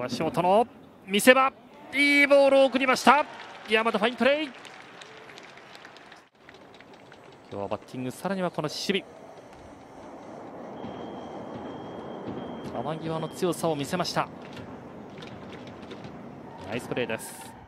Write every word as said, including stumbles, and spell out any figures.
はショートの見せ場、いいボールを送りました。山田ファインプレー。今日はバッティング、さらにはこの守備、球際の強さを見せました。ナイスプレーです。